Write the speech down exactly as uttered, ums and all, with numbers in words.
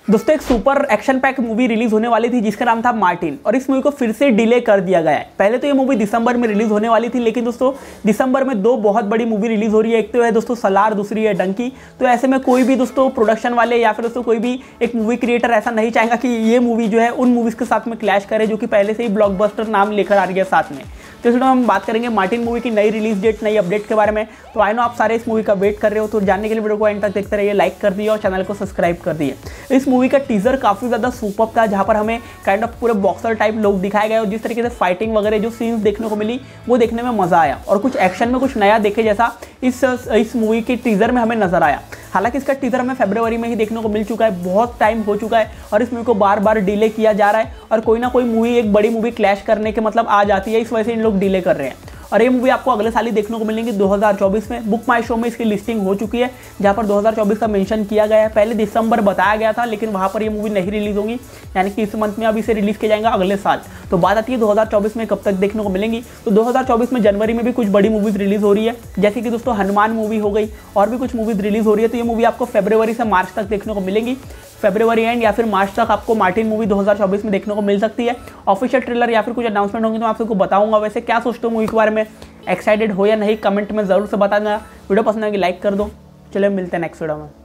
दोस्तों एक super action pack movie release होने वाली थी जिसका नाम था मार्टिन, और इस मूवी को फिर से डिले कर दिया गया है। पहले तो ये मूवी दिसंबर में रिलीज होने वाली थी, लेकिन दोस्तों दिसंबर में दो बहुत बड़ी मूवी रिलीज हो रही है। एक तो है दोस्तों सलार, दूसरी है डंकी। तो ऐसे में कोई भी दोस्तों प्रोडक्शन वाले या फिर दोस्तों कोई भी एक मूवी क्रिएटर ऐसा नहीं चाहेगा कि ये मूवी जो है उन मूवीज के साथ में क्लैश करे जो कि पहले से ही ब्लॉकबस्टर नाम लेकर आ रही है साथ में। तो इसमें हम बात करेंगे मार्टिन मूवी की नई रिलीज डेट, नई अपडेट के बारे में। तो आई नो आप सारे इस मूवी का वेट कर रहे हो, तो जानने के लिए वीडियो को एंड तक देखते रहिए, लाइक कर दिए और चैनल को सब्सक्राइब कर दिए। इस मूवी का टीजर काफ़ी ज़्यादा सुपर था, जहाँ पर हमें काइंड ऑफ पूरे बॉक्सर टाइप लोग दिखाए गए और जिस तरीके से फाइटिंग वगैरह जो सीन्स देखने को मिली वो देखने में मज़ा आया, और कुछ एक्शन में कुछ नया देखे जैसा इस इस मूवी के टीजर में हमें नजर आया। हालांकि इसका टीजर हमें फरवरी में ही देखने को मिल चुका है, बहुत टाइम हो चुका है और इस मूवी को बार बार डिले किया जा रहा है, और कोई ना कोई मूवी एक बड़ी मूवी क्लैश करने के मतलब आ जाती है, इस वजह से इन लोग डिले कर रहे हैं। और ये मूवी आपको अगले साल ही देखने को मिलेंगी दो हज़ार चौबीस में। बुक माई शो में इसकी लिस्टिंग हो चुकी है, जहाँ पर दो हज़ार चौबीस का मेंशन किया गया है। पहले दिसंबर बताया गया था, लेकिन वहाँ पर ये मूवी नहीं रिलीज होगी, यानी कि इस मंथ में अब इसे रिलीज किया जाएगा अगले साल। तो बात आती है दो हज़ार चौबीस में कब तक देखने को मिलेंगी। तो दो हज़ार चौबीस में जनवरी में भी कुछ बड़ी मूवीज रिलीज हो रही है, जैसे कि दोस्तों हनुमान मूवी हो गई, और भी कुछ मूवीज रिलीज हो रही है। तो ये मूवी आपको फरवरी से मार्च तक देखने को मिलेंगी। फरवरी एंड या फिर मार्च तक आपको मार्टिन मूवी दो हज़ार चौबीस में देखने को मिल सकती है। ऑफिशियल ट्रेलर या फिर कुछ अनाउंसमेंट होंगे तो मैं आपको बताऊंगा। वैसे क्या सोचते हो मूवी के बारे में, एक्साइटेड हो या नहीं, कमेंट में जरूर से बताना। वीडियो पसंद आएगी लाइक कर दो। चलिए मिलते हैं नेक्स्ट वीडियो में।